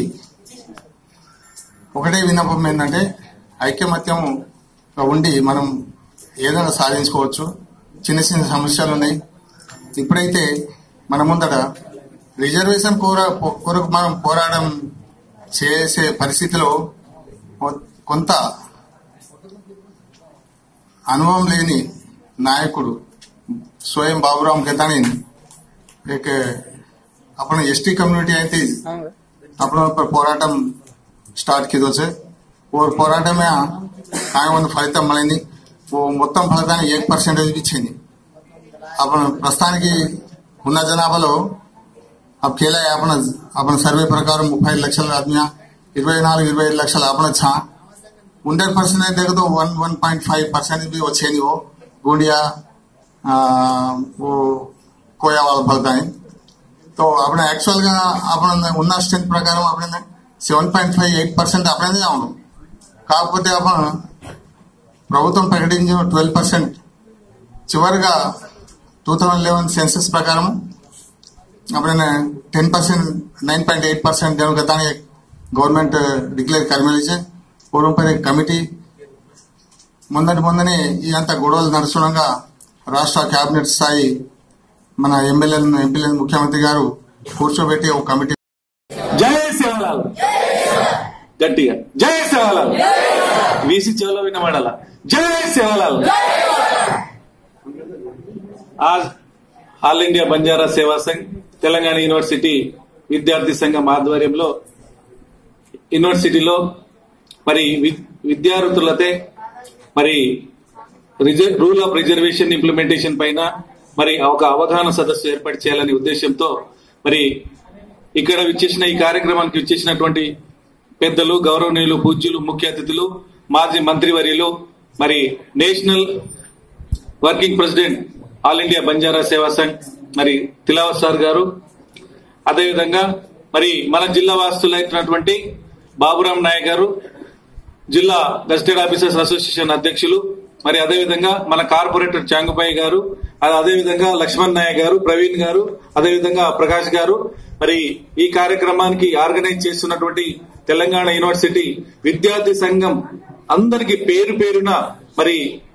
ఒకటే విన్నపం ఏంటంటే ఐక్యమత్యం ఉండి మనం ఏదైనా సాధించుకోవచ్చు చిన్న చిన్న సమస్యలు ఉన్నాయి ఇప్పుడైతే మన ముందట రిజర్వేషన్ కొరకు మనం పోరాటం చేసే పరిస్థితిలో కొంత అనుభవం లేని నాయకుడు स्वयं बाबूराम केतानी एक अपने एसटी कम्युनिटी आई थी अपने ऊपर पोराटम स्टार्ट की दो से और पोराटम में काय फलित मिली वो మొత్తం ఫలితాన్ని एक परसेंटेज ఇచ్చింది अपन प्रस्थान की ఉన్న జనాభాలో अब केला अपन अपन सर्वे प्रकार ముప్పై లక్షల आदमी ఇరవై నాలుగు ఇరవై ఐదు లక్షల अपन छा हंड्रेड परसेंटेज देख तो one one point five percentage भी अच्छे नहीं वो गोंडिया आ, वो कोया वाला फलता है तो अपने एक्चुअल గా अपन ఉన్న స్ట్రెంత్ ప్రకారం अपने seven point five eight percent अपने అవును కాకపోతే अपन ప్రభుత్వం ప్రకటించిన ట్వెల్వ్ పర్సెంట్ చివరిగా టూ థౌజండ్ లెవెన్ సెన్సస్ ప్రకారం अपने ten percent nine point eight percent देने का ताने गवर्नमेंट डिक्लेयर कर मिली है और ऊपर एक कमिटी ముందటి ముందనే ఈ అంత గొడవలు నడుస్తుండగా రాష్ట్ర కేబినెట్ స్థాయి మన ఎమ్మెల్యేలను ఎంపీలను ముఖ్యమంత్రి గారు కూర్చోబెట్టి ఒక కమిటీ జై సేవలాల్ గట్టిగా జై సేవలాల్ వీసి చెవులో వినబడాల జై సేవలాల్ आज all India Banjara Seva Sangh Telangana university విద్యార్థి సంఘం ఆధ్వర్యంలో యూనివర్సిటీలో మరి విద్యార్థులతే మరి రూల్ ఆఫ్ రిజర్వేషన్ ఇంప్లిమెంటేషన్ పైన మరి ఒక అవగాహన సదస్సు ఏర్పాటు చేయాలనే ఉద్దేశంతో మరి ఇక్కడ విచ్చేసిన ఈ కార్యక్రమానికి విచ్చేసినటువంటి పెద్దలు గౌరవనీయులు పూజ్యులు ముఖ్య అతిథులు మాజీ మంత్రివర్యులు మరి national working president all India Banjara Seva Sangh మరి తిలావత్ సార్ గారు అదేవిధంగా మరి మన జిల్లా వాసులైనటువంటి బాబురాం నాయక్ గారు జిల్లా గజిటెడ్ ఆఫీసర్స్ అసోసియేషన్ అధ్యక్షులు మరి అదేవిధంగా మన కార్పొరేటర్ చాంగుపాయి గారు అదేవిధంగా లక్ష్మణ్ నాయక్ గారు ప్రవీణ్ గారు అదేవిధంగా ప్రకాష్ గారు మరి ఈ కార్యక్రమానికి ఆర్గనైజ్ చేస్తున్నటువంటి తెలంగాణ యూనివర్సిటీ విద్యార్థి సంఘం అందరికి పేరు పేరున మరి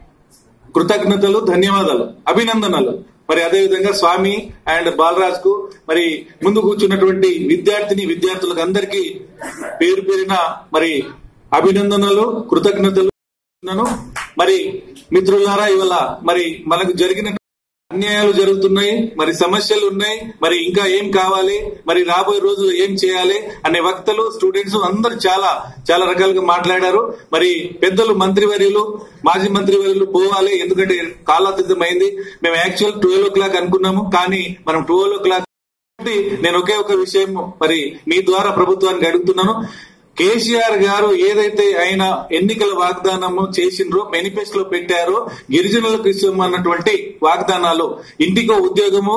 కృతజ్ఞతలు ధన్యవాదాలు అభినందనలు మరి అదేవిధంగా స్వామి అండ్ బాలరాజ్ కు మరి ముందు కూర్చున్నటువంటి విద్యార్థిని విద్యార్థులకు అందరికీ పేరు పేరున మరి అభినందనలు కృతజ్ఞతలు మరి మిత్రులారా ఇవాళ మరి మనకు జరిగిన అన్యాయాలు జరుగుతున్నాయి మరి సమస్యలు ఉన్నాయి మరి ఇంకా ఏం కావాలి మరి రాబోయే రోజులు ఏం చేయాలి అనే వక్తలు స్టూడెంట్స్ అందరు చాలా చాలా రకాలుగా మాట్లాడారు మరి పెద్దలు మంత్రివర్యులు మాజీ మంత్రివర్యులు పోవాలి ఎందుకంటే కాలాతీతమైంది మేము యాక్చువల్ ట్వెల్వ్ ఓ క్లాక్ అనుకున్నాము కానీ మనం ట్వెల్వ్ ఓ క్లాక్ నేను ఒకే ఒక విషయం మరి మీ ద్వారా ప్రభుత్వానికి అడుగుతున్నాను కేసీఆర్ గారు ఏదైతే ఆయన ఎన్నికల వాగ్దానము చేసిండ్రో మేనిఫెస్టోలో పెట్టారో గిరిజనులకు ఇస్తామన్నటువంటి వాగ్దానాలు ఇంటికో ఉద్యోగము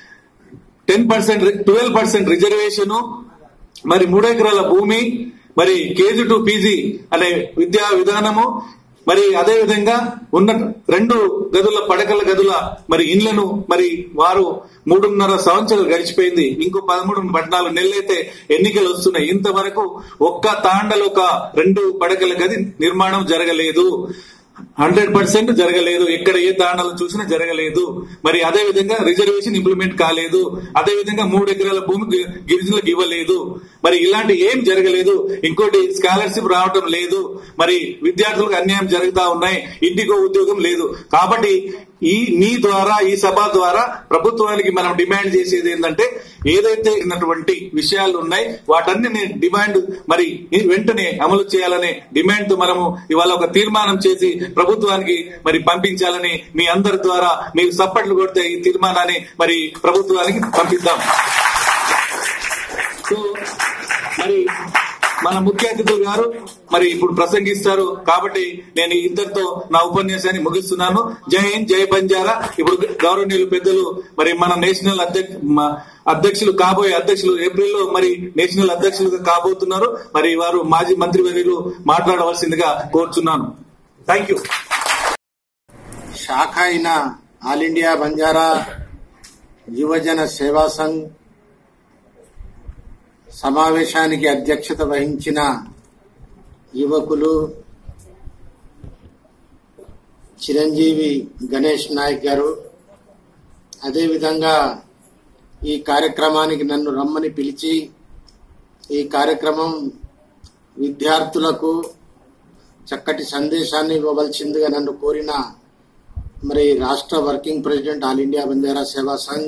ten percent twelve percent reservation మరి మూడు ఎకరాల భూమి మరి కేజీ టు పీజీ అనే విద్యా విధానము మరి అదే విధంగా ఉన్న రెండు గదుల పడకల గదుల మరి ఇండ్లను మరి వారు మూడున్నర సంవత్సరాలు గడిచిపోయింది ఇంకో పదమూడు పద్నాలుగు నెలలైతే ఎన్నికలు వస్తున్నాయి ఇంతవరకు ఒక్క తాండలు ఒక రెండు పడకల గది నిర్మాణం జరగలేదు హండ్రెడ్ పర్సెంట్ జరగలేదు ఎక్కడ ఏ తాండాలు చూసినా జరగలేదు మరి అదే విధంగా రిజర్వేషన్ ఇంప్లిమెంట్ కాలేదు అదే విధంగా మూడు ఎకరాల భూమి గిరిజనులకు ఇవ్వలేదు మరి ఇలాంటి ఏం జరగలేదు ఇంకోటి స్కాలర్షిప్ రావటం లేదు మరి విద్యార్థులకు అన్యాయం జరుగుతా ఉన్నాయి ఇంటికో ఉద్యోగం లేదు కాబట్టి ఈ మీ ద్వారా ఈ సభ ద్వారా ప్రభుత్వానికి మనం డిమాండ్ చేసేది ఏంటంటే ఏదైతే ఉన్నటువంటి విషయాలు ఉన్నాయి వాటన్ని డిమాండ్ మరి వెంటనే అమలు చేయాలనే డిమాండ్ తో మనము ఇవాళ ఒక తీర్మానం చేసి ప్రభుత్వానికి మరి పంపించాలని మీ అందరి ద్వారా మీరు సప్పట్లు కొడితే ఈ తీర్మానాన్ని మరి ప్రభుత్వానికి పంపిద్దాం. సో మరి మన ముఖ్య అతిథులు గారు మరి ఇప్పుడు ప్రసంగిస్తారు కాబట్టి నేను ఇద్దరితో నా ఉపన్యాసాన్ని ముగిస్తున్నాను. జై హింద్, జై బంజారా. ఇప్పుడు గౌరవనీయులు పెద్దలు మరి మన నేషనల్ అధ్యక్షులు కాబోయే అధ్యక్షులు ఏప్రిల్లో మరి నేషనల్ అధ్యక్షులుగా కాబోతున్నారు. మరి వారు మాజీ మంత్రివర్యులు మాట్లాడవలసిందిగా కోరుచున్నాను. Thank you. శాఖ అయిన ఆల్ ఇండియా బంజారా యువజన సేవా సంఘ్ సమావేశానికి అధ్యక్షత వహించిన యువకులు చిరంజీవి గణేష్ నాయక్ గారు, అదేవిధంగా ఈ కార్యక్రమానికి నన్ను రమ్మని పిలిచి ఈ కార్యక్రమం విద్యార్థులకు చక్కటి సందేశాన్ని ఇవ్వవలసిందిగా నన్ను కోరిన మరి రాష్ట్ర working president all India Banjara Seva Sangh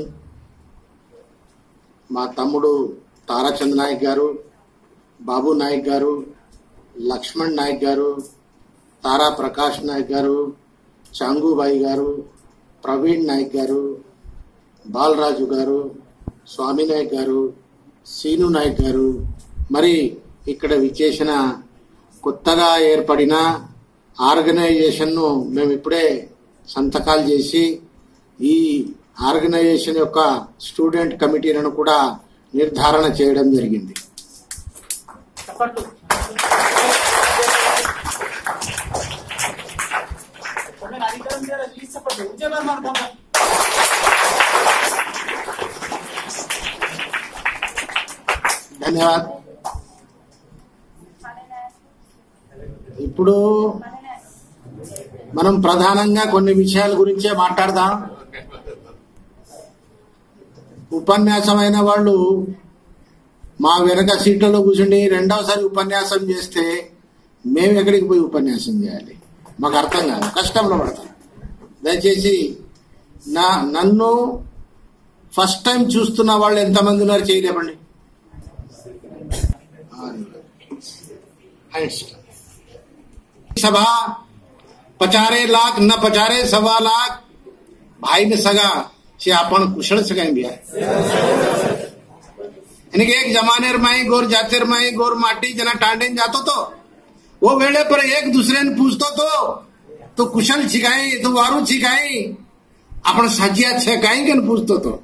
మా తమ్ముడు తారాచంద్ నాయక్ గారు, బాబు నాయక్ గారు, లక్ష్మణ్ నాయక్ గారు, తారా ప్రకాష్ నాయక్ గారు, చాంగుబాయి గారు, ప్రవీణ్ నాయక్ గారు, బాలరాజు గారు, స్వామి నాయక్ గారు, సీను నాయక్ గారు, మరి ఇక్కడ విచ్చేసిన కొత్తగా ఏర్పడిన ఆర్గనైజేషన్ ను మేము ఇప్పుడే సంతకాలు చేసి ఈ ఆర్గనైజేషన్ యొక్క స్టూడెంట్ కమిటీలను కూడా నిర్ధారణ చేయడం జరిగింది. ధన్యవాద్. ఇప్పుడు మనం ప్రధానంగా కొన్ని విషయాల గురించే మాట్లాడదాం. ఉపన్యాసమైన వాళ్ళు మా వెనక సీట్లలో కూర్చుండి రెండవసారి ఉపన్యాసం చేస్తే మేము ఎక్కడికి పోయి ఉపన్యాసం చేయాలి? మాకు అర్థం కాదు, కష్టంలో పడతాం. దయచేసి నా నన్ను ఫస్ట్ టైం చూస్తున్న వాళ్ళు ఎంతమంది ఉన్నారు చేయలేమండి. सभा पचारे लाख न पचारे सवा लाख भाई ने सगा से आपण कुशल सगाएंगे यानी कि एक जमाने माई गोर जाते माई गोर माटी जना टांडे जातो तो वो वेळे पर एक दूसरे ने पूछतो तो तो कुशल छिकाई तो वारू छिकाई आपण साजिया छिकाई के पूछतो तो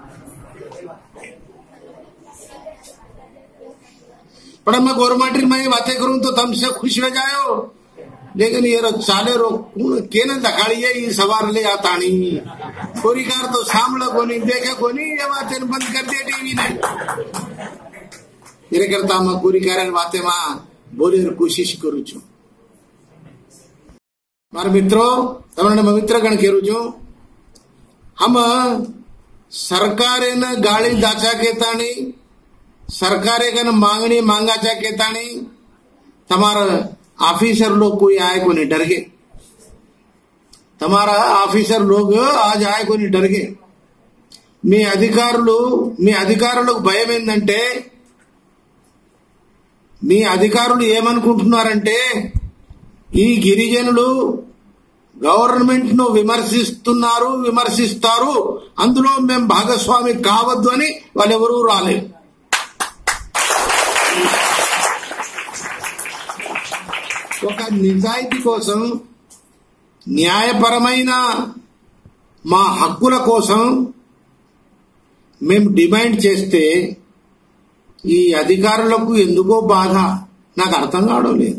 पर मैं गोर माटी में बातें करूं तो तुमसे खुश हो जाओ, लेकिन ये चाले रो के न दखाड़िए ये सवार ले आता नहीं कोरिकार तो सामने कोनी देखे कोनी ये बातें बंद कर दे टीवी ने मेरे करता मैं कोरिकार बातें मां बोले कोशिश करू छू. मारे मित्रों तमने मित्र गण केरू छू हम सरकारे न गाड़ी दाचा केतानी सरकारे कन मांगनी मांगाचा केतानी तमारा ఆఫీసర్ लोग कोई आए को नहीं डर गए, तमारा ఆఫీసర్ लोग आज आए को नहीं डर गए. మీ అధికారులు మీ అధికారులకు భయం ఏంటంటే మీ అధికారులు ఏమనుకుంటున్నారంటే ఈ గిరిజనులు గవర్నమెంట్ ను విమర్శిస్తున్నారు విమర్శిస్తారు అందులో మేము భాగస్వామి కావద్దు అని వాళ్ళెవరూ రాలేదు. ఒక నిజాయితీ కోసం న్యాయపరమైన మా హక్కుల కోసం మేము డిమాండ్ చేస్తే ఈ అధికారులకు ఎందుకో బాధ నాకు అర్థం కావడం లేదు.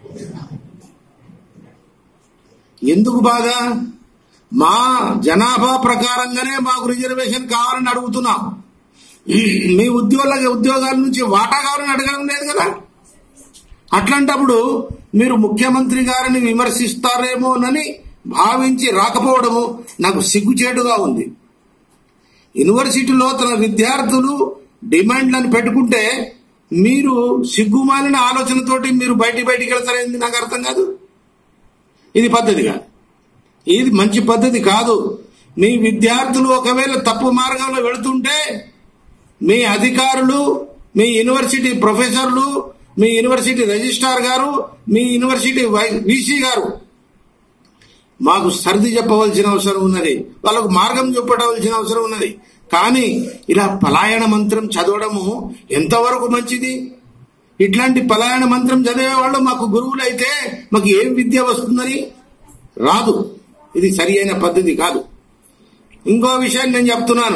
ఎందుకు బాధ? మా జనాభా ప్రకారంగానే మాకు రిజర్వేషన్ కావాలని అడుగుతున్నాం. మీ ఉద్యోగుల ఉద్యోగాల నుంచి వాటా కావాలని అడగడం లేదు కదా. అట్లాంటప్పుడు మీరు ముఖ్యమంత్రి గారిని విమర్శిస్తారేమోనని భావించి రాకపోవడము నాకు సిగ్గుచేటుగా ఉంది. యూనివర్సిటీలో తన విద్యార్థులు డిమాండ్లను పెట్టుకుంటే మీరు సిగ్గుమాలిన ఆలోచనతోటి మీరు బయటి బయటికి వెళ్తారేంది నాకు అర్థం కాదు. ఇది పద్ధతి కాదు. ఇది మంచి పద్ధతి కాదు. మీ విద్యార్థులు ఒకవేళ తప్పు మార్గంలో వెళుతుంటే మీ అధికారులు, మీ యూనివర్సిటీ ప్రొఫెసర్లు, మీ యూనివర్సిటీ రిజిస్ట్రార్ గారు, మీ యూనివర్సిటీ వీసీ గారు మాకు సర్ది చెప్పవలసిన అవసరం ఉన్నది, వాళ్ళకు మార్గం చూపవలసిన అవసరం ఉన్నది. కానీ ఇలా పలాయన మంత్రం చదవడము ఎంతవరకు మంచిది? ఇట్లాంటి పలాయన మంత్రం చదివే వాళ్ళు మాకు గురువులు అయితే మాకు ఏం విద్య వస్తుందని రాదు. ఇది సరి అయిన పద్ధతి కాదు. ఇంకో విషయాన్ని నేను చెప్తున్నాను.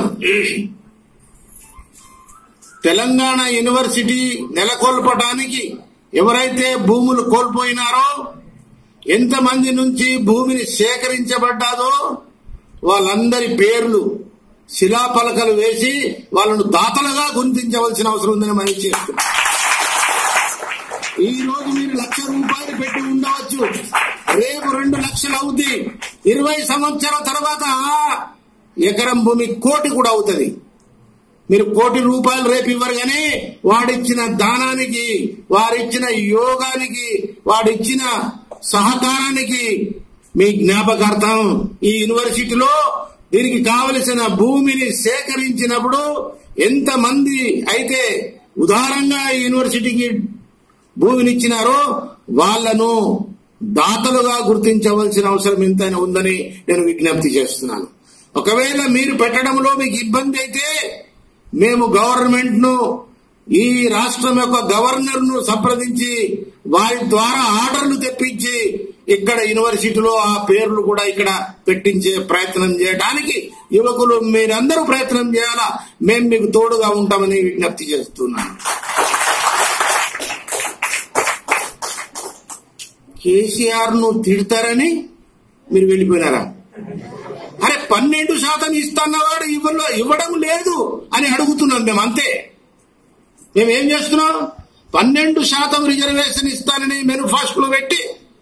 తెలంగాణ యూనివర్సిటీ నెలకొల్పడానికి ఎవరైతే భూములు కోల్పోయినారో, ఎంతమంది నుంచి భూమిని సేకరించబడ్డాదో వాళ్ళందరి పేర్లు శిలాపలకలు వేసి వాళ్ళను దాతలుగా గుర్తించవలసిన అవసరం ఉందని మనం చేస్తున్నాం. ఈ రోజు మీరు లక్ష రూపాయలు పెట్టి ఉండవచ్చు, రేపు రెండు లక్షలు అవుతుంది. ఇరవై సంవత్సరాల తర్వాత ఎకరం భూమి కోటి కూడా అవుతుంది. మీరు కోటి రూపాయలు రేపు ఇవ్వరు కానీ వాడిచ్చిన దానానికి, వారిచ్చిన యోగానికి, వాడిచ్చిన సహకారానికి మీ జ్ఞాపకార్థం ఈ యూనివర్సిటీలో దీనికి కావలసిన భూమిని సేకరించినప్పుడు ఎంతమంది అయితే ఉదారంగా ఈ యూనివర్సిటీకి భూమినిచ్చినారో వాళ్లను దాతలుగా గుర్తించవలసిన అవసరం ఎంతైనా ఉందని నేను విజ్ఞప్తి చేస్తున్నాను. ఒకవేళ మీరు పెట్టడంలో మీకు ఇబ్బంది అయితే మేము గవర్నమెంట్ ను, ఈ రాష్ట్రం యొక్క గవర్నర్ ను సంప్రదించి వారి ద్వారా ఆర్డర్లు తెప్పించి ఇక్కడ యూనివర్సిటీలో ఆ పేర్లు కూడా ఇక్కడ పెట్టించే ప్రయత్నం చేయడానికి యువకులు మీరందరూ ప్రయత్నం చేయాలా. మేము మీకు తోడుగా ఉంటామని విజ్ఞప్తి చేస్తున్నాను. కేసీఆర్ ను తిడతారని మీరు వెళ్ళిపోయినారా? అరే పన్నెండు శాతం ఇస్తున్నవాడు ఇవ్వలో ఇవ్వడం లేదు అని అడుగుతున్నాం మేము. అంతే. మేమేం చేస్తున్నాం? పన్నెండు శాతం రిజర్వేషన్ ఇస్తానని మేనిఫెస్టోలో పెట్టి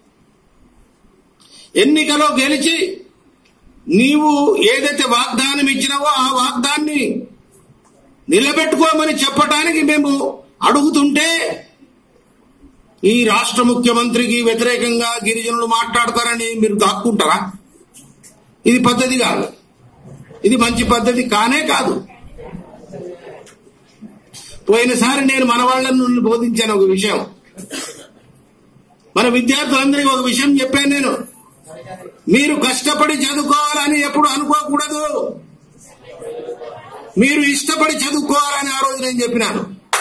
ఎన్నికలో గెలిచి నీవు ఏదైతే వాగ్దానం ఇచ్చినావో ఆ వాగ్దాన్ని నిలబెట్టుకోమని చెప్పడానికి మేము అడుగుతుంటే ఈ రాష్ట్ర ముఖ్యమంత్రికి వ్యతిరేకంగా గిరిజనులు మాట్లాడతారని మీరు దాక్కుంటారా? ఇది పద్ధతి కాదు. ఇది మంచి పద్ధతి కానే కాదు. పోయినసారి నేను మన వాళ్ళని బోధించాను ఒక విషయం. మన విద్యార్థులందరికీ ఒక విషయం చెప్పాను నేను. మీరు కష్టపడి చదువుకోవాలని ఎప్పుడు అనుకోకూడదు, మీరు ఇష్టపడి చదువుకోవాలని ఆ రోజు నేను చెప్పినాను.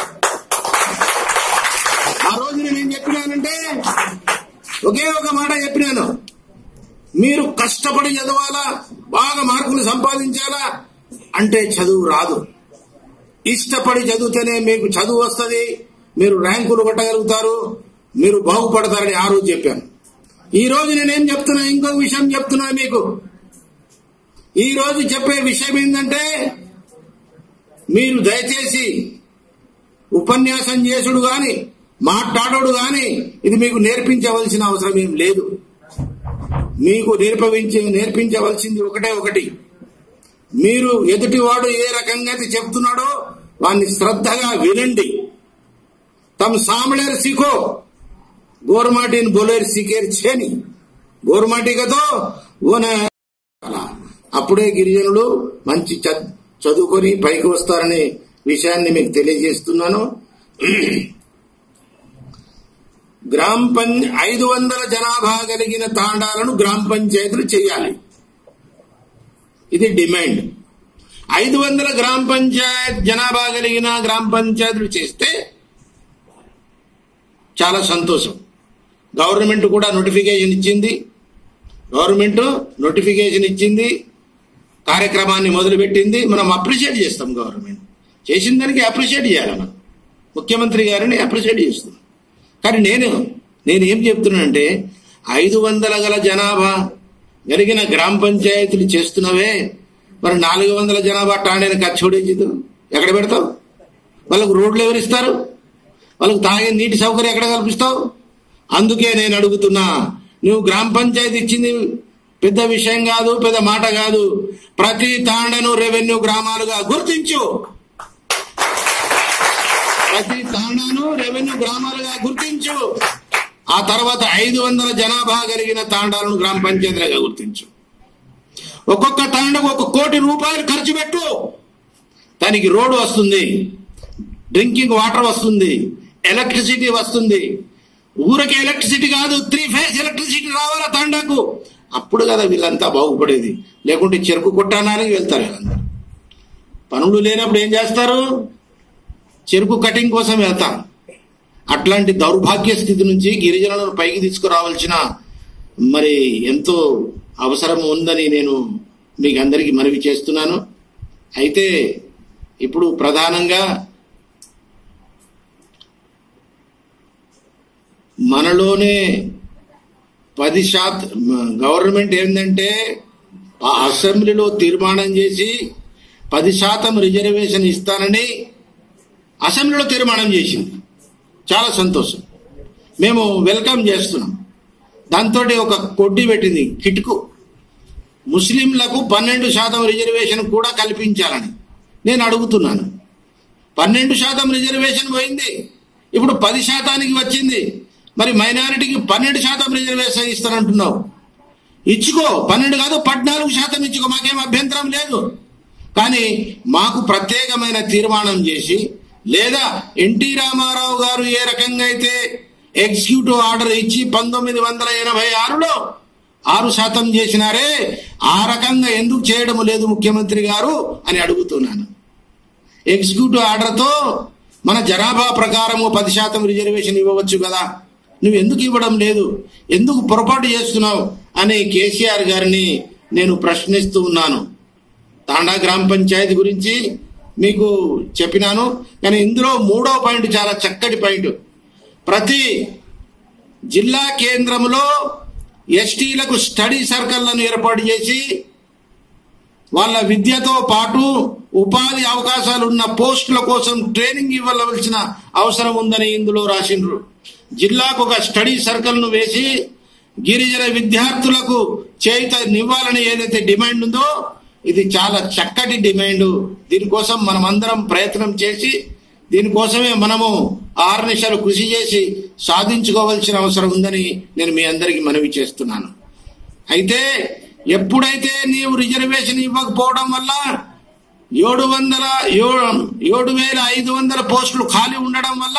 ఆ రోజు నేనేం చెప్పినానంటే ఒకే ఒక మాట చెప్పినాను. మీరు కష్టపడి చదవాలా, బాగా మార్కులు సంపాదించాలా అంటే చదువు రాదు. ఇష్టపడి చదివితేనే మీకు చదువు వస్తుంది, మీరు ర్యాంకులు కొట్టగలుగుతారు, మీరు బాగుపడతారని ఆ రోజు చెప్పాను. ఈ రోజు నేనేం చెప్తున్నా, ఇంకొక విషయం చెప్తున్నా మీకు. ఈ రోజు చెప్పే విషయం ఏంటంటే మీరు దయచేసి ఉపన్యాసం చేసుడు గాని మాట్లాడడు గాని ఇది మీకు నేర్పించవలసిన అవసరం ఏం లేదు. మీకు నేర్పించే నేర్పించవలసింది ఒకటే ఒకటి. మీరు ఎదుటివాడు ఏ రకంగా అయితే చెప్తున్నాడో వాడిని శ్రద్ధగా వినండి. తమ సాంబళేరు సీఖో గోరమాటిని బోలేరు సీకేరు చేని గోరమాటి కదో ఓన. అప్పుడే గిరిజనులు మంచి చదువుకొని పైకి వస్తారనే విషయాన్ని మీకు తెలియజేస్తున్నాను. గ్రామ పంచ ఐదు వందల జనాభా కలిగిన తాండాలను గ్రామ పంచాయతీలు చేయాలి. ఇది డిమాండ్. ఐదు వందల గ్రామ పంచాయత్ జనాభా కలిగిన గ్రామ పంచాయతీలు చేస్తే చాలా సంతోషం. గవర్నమెంట్ కూడా నోటిఫికేషన్ ఇచ్చింది. గవర్నమెంట్ నోటిఫికేషన్ ఇచ్చింది, కార్యక్రమాన్ని మొదలుపెట్టింది. మనం అప్రిషియేట్ చేస్తాం. గవర్నమెంట్ చేసిన దానికి అప్రిషియేట్ చేయాలి. మనం ముఖ్యమంత్రి గారిని అప్రిషియేట్ చేస్తాం. కానీ నేను నేనేం చెప్తున్నానంటే ఐదు వందల గల జనాభా కలిగిన గ్రామ పంచాయతీలు చేస్తున్నవే, మరి నాలుగు వందల జనాభా టాండేని ఖర్చోడేది ఎక్కడ పెడతావు? వాళ్ళకు రోడ్లు ఎవరిస్తారు? వాళ్ళకు తాగే నీటి సౌకర్యం ఎక్కడ కల్పిస్తావు? అందుకే నేను అడుగుతున్నా, నువ్వు గ్రామ పంచాయతీ ఇచ్చింది పెద్ద విషయం కాదు, పెద్ద మాట కాదు. ప్రతి తాండను రెవెన్యూ గ్రామాలుగా గుర్తించు. ప్రతి తాండాను రెవెన్యూ గ్రామాలుగా గుర్తించు. ఆ తర్వాత ఐదు వందల జనాభా కలిగిన తాండాలను గ్రామ పంచాయతీలుగా గుర్తించు. ఒక్కొక్క తాండకు ఒక కోటి రూపాయలు ఖర్చు పెట్టు, దానికి రోడ్డు వస్తుంది, డ్రింకింగ్ వాటర్ వస్తుంది, ఎలక్ట్రిసిటీ వస్తుంది. ఊరికి ఎలక్ట్రిసిటీ కాదు, త్రీ ఫేజ్ ఎలక్ట్రిసిటీ రావాలా తాండాకు. అప్పుడు కదా వీళ్ళంతా బాగుపడేది. లేకుంటే చెరుకు కొట్టానానికి వెళ్తారు వీళ్ళందరూ. పనులు లేనప్పుడు ఏం చేస్తారు? చెరుకు కటింగ్ కోసం వెళ్తారు. అట్లాంటి దౌర్భాగ్య స్థితి నుంచి గిరిజనులను పైకి తీసుకురావాల్సిన మరి ఎంతో అవసరం ఉందని నేను మీకు అందరికీ మనవి చేస్తున్నాను. అయితే ఇప్పుడు ప్రధానంగా మనలోనే పది శాతం గవర్నమెంట్ ఏంటంటే ఆ అసెంబ్లీలో తీర్మానం చేసి పది శాతం రిజర్వేషన్ ఇస్తానని అసెంబ్లీలో తీర్మానం చేసింది. చాలా సంతోషం, మేము వెల్కమ్ చేస్తున్నాం. దాంతో ఒక కొడ్డి పెట్టింది కిటుకు, ముస్లింలకు పన్నెండు శాతం రిజర్వేషన్ కూడా కల్పించాలని నేను అడుగుతున్నాను. పన్నెండు శాతం రిజర్వేషన్ పోయింది, ఇప్పుడు పది శాతానికి వచ్చింది. మరి మైనారిటీకి పన్నెండు శాతం రిజర్వేషన్ ఇస్తానంటున్నావు, ఇచ్చుకో. పన్నెండు కాదు పద్నాలుగు శాతం ఇచ్చుకో, మాకేం అభ్యంతరం లేదు. కానీ మాకు ప్రత్యేకమైన తీర్మానం చేసి, లేదా ఎన్టీ రామారావు గారు ఏ రకంగా అయితే ఎగ్జిక్యూటివ్ ఆర్డర్ ఇచ్చి పంతొమ్మిది వందల ఎనభై ఆరులో ఆరు శాతం చేసినారే, ఆ రకంగా ఎందుకు చేయడం లేదు ముఖ్యమంత్రి గారు అని అడుగుతున్నాను. ఎగ్జిక్యూటివ్ ఆర్డర్తో మన జనాభా ప్రకారము పది శాతం రిజర్వేషన్ ఇవ్వవచ్చు కదా, నువ్వు ఎందుకు ఇవ్వడం లేదు, ఎందుకు పొరపాటు చేస్తున్నావు అని కేసీఆర్ గారిని నేను ప్రశ్నిస్తూ ఉన్నాను. తాండా గ్రామ పంచాయతీ గురించి మీకు చెప్పినాను. కానీ ఇందులో మూడో పాయింట్ చాలా చక్కటి పాయింట్. ప్రతి జిల్లా కేంద్రంలో ఎస్టీలకు స్టడీ సర్కిళ్లను ఏర్పాటు చేసి వాళ్ళ విద్యతో పాటు ఉపాధి అవకాశాలు ఉన్న పోస్టుల కోసం ట్రైనింగ్ ఇవ్వవలసిన అవసరం ఉందని ఇందులో రాసిండ్రు. జిల్లాకు ఒక స్టడీ సర్కిల్ ను వేసి గిరిజన విద్యార్థులకు చేయూతనివ్వాలని ఏదైతే డిమాండ్ ఉందో ఇది చాలా చక్కటి డిమాండ్. దీనికోసం మనం అందరం ప్రయత్నం చేసి దీనికోసమే మనము ఆరు నిమిషాలు కృషి చేసి సాధించుకోవాల్సిన అవసరం ఉందని నేను మీ అందరికీ మనవి చేస్తున్నాను. అయితే ఎప్పుడైతే నీవు రిజర్వేషన్ ఇవ్వకపోవడం వల్ల ఏడు వందల ఏడు వేల ఐదు వందల పోస్టులు ఖాళీ ఉండడం వల్ల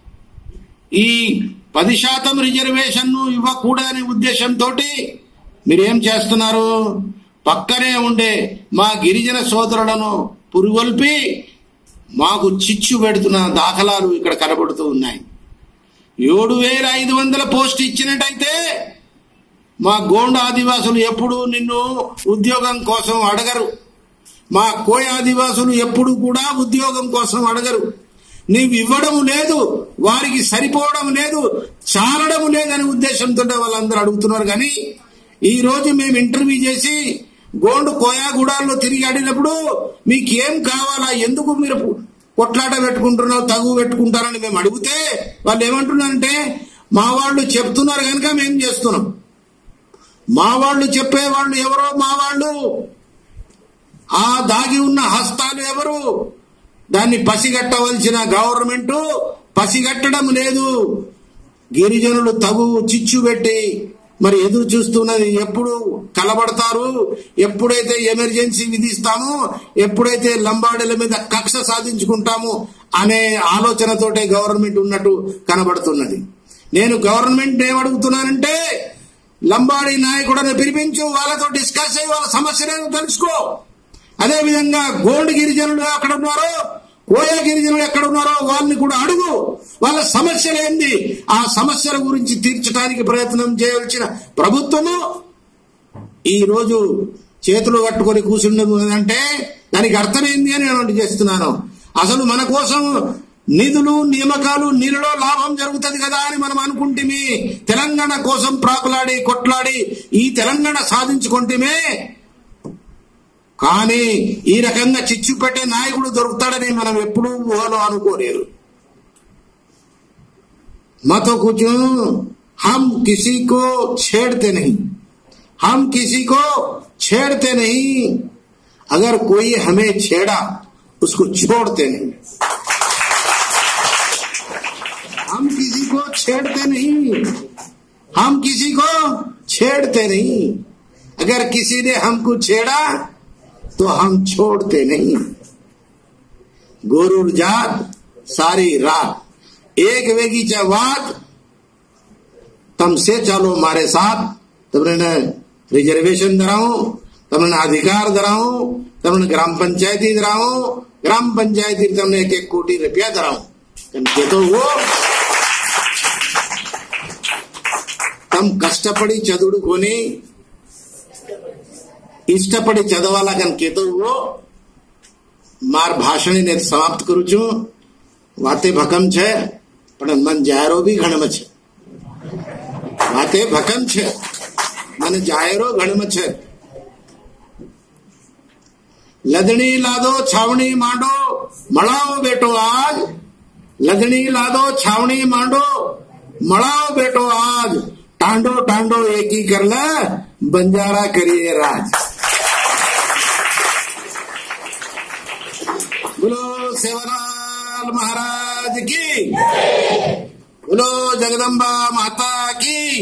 ఈ పది శాతం రిజర్వేషన్ ను ఇవ్వకూడదనే ఉద్దేశంతో మీరేం చేస్తున్నారు? పక్కనే ఉండే మా గిరిజన సోదరులను పురుగొల్పి మాకు చిచ్చు పెడుతున్న దాఖలాలు ఇక్కడ కనబడుతూ ఉన్నాయి. ఏడు వేల ఐదు వందల పోస్ట్ ఇచ్చినట్టయితే మా గోండ ఆదివాసులు ఎప్పుడు నిన్ను ఉద్యోగం కోసం అడగరు, మా కోయ ఆదివాసులు ఎప్పుడు కూడా ఉద్యోగం కోసం అడగరు. నీవు ఇవ్వడం లేదు, వారికి సరిపోవడం లేదు, చాలడం లేదనే ఉద్దేశంతో వాళ్ళందరూ అడుగుతున్నారు. కానీ ఈ రోజు మేము ఇంటర్వ్యూ చేసి గోండు కోయాగూడాల్లో తిరిగి అడిగినప్పుడు మీకేం కావాలా, ఎందుకు మీరు కొట్లాట పెట్టుకుంటున్నావు, తగు పెట్టుకుంటారని మేము అడిగితే వాళ్ళు ఏమంటున్నారంటే మా వాళ్ళు చెప్తున్నారు కనుక మేము చేస్తున్నాం. మా వాళ్ళు చెప్పేవాళ్ళు ఎవరో, మా వాళ్ళు ఆ దాగి ఉన్న హస్తాలు ఎవరు, దాన్ని పసిగట్టవలసిన గవర్నమెంట్ పసిగట్టడం లేదు. గిరిజనులు తగు చిచ్చు పెట్టి మరి ఎదురు చూస్తున్నది. ఎప్పుడు కలబడతారు, ఎప్పుడైతే ఎమర్జెన్సీ విధిస్తామో, ఎప్పుడైతే లంబాడీల మీద కక్ష సాధించుకుంటాము అనే ఆలోచనతోటే గవర్నమెంట్ ఉన్నట్టు కనబడుతున్నది. నేను గవర్నమెంట్ ఏమడుగుతున్నానంటే లంబాడీ నాయకుడిని పిలిపించు, వాళ్ళతో డిస్కస్ అయ్యి వాళ్ళ సమస్యలను తెలుసుకో. అదే విధంగా గోండు గిరిజనులు ఎక్కడ ఉన్నారో, కోయ గిరిజనులు ఎక్కడ ఉన్నారో వాళ్ళని కూడా అడుగు, వాళ్ళ సమస్యలు ఏంది, ఆ సమస్యల గురించి తీర్చడానికి ప్రయత్నం చేయవలసిన ప్రభుత్వము ఈ రోజు చేతులు కట్టుకొని కూర్చుంటే దానికి అర్థమైంది అని నేను చేస్తున్నాను. అసలు మన కోసం నిధులు నియామకాలు నీళ్ళలో లాభం జరుగుతుంది కదా అని మనం అనుకుంటేమి, తెలంగాణ కోసం ప్రాకులాడి కొట్లాడి ఈ తెలంగాణ సాధించుకుంటేమే. కానీ ఈ రకంగా చిచ్చు పెట్టే నాయకుడు దొరుకుతాడని మనం ఎప్పుడూ ఊహలో అనుకోలేరు. మతో కూర్చో हम किसी को छेड़ते नहीं, हम किसी को छेड़ते नहीं, अगर कोई हमें छेड़ा उसको छोड़ते नहीं. हम किसी को छेड़ते नहीं, हम किसी को छेड़ते नहीं. अगर किसी ने हमको छेड़ा तो हम छोड़ते नहीं। गोरुर जात सारी रात एक वेगीच्या वाद तमसे चालो मारे साथ। तुमने रिजर्वेशन दराओ, तुमने अधिकार दराओ, तुमने ग्राम पंचायती दराओ, ग्राम पंचायती तुमने एक एक कोटी रुपया दराओ कनके तो वो तम कष्टपड़ी चदुडू कोनी इष्टपड़ी चदवाला कनके तो वो मार भाषणी ने समाप्त करू छू। वाते भकम छे पण मन जायरो भी घणम छे। वाते भकम छे मन जायरो घणम छे। लदणी लादो छावणी मांडो मळाओ बेटो आज। लदणी लादो छावणी मांडो मळाओ बेटो आज। टांडो टांडो एकी करला बंजारा करिए राज। बोलो सेवालाल महाराज की, बोलो जगदम्बा माता की।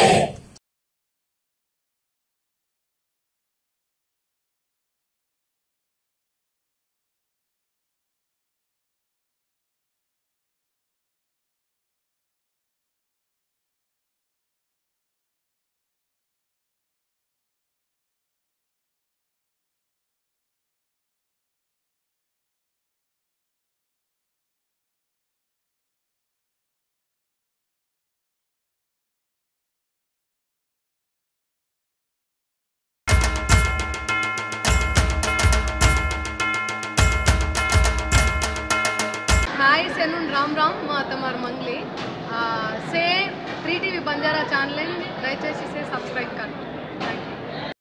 హాయ్ సెలూన్ రామ్ రామ్ మా తమర్ మంగ్లీ సే త్రీ టీవీ బంజారా ఛానల్ దయచేసి సే సబ్స్క్రైబ్ కरो।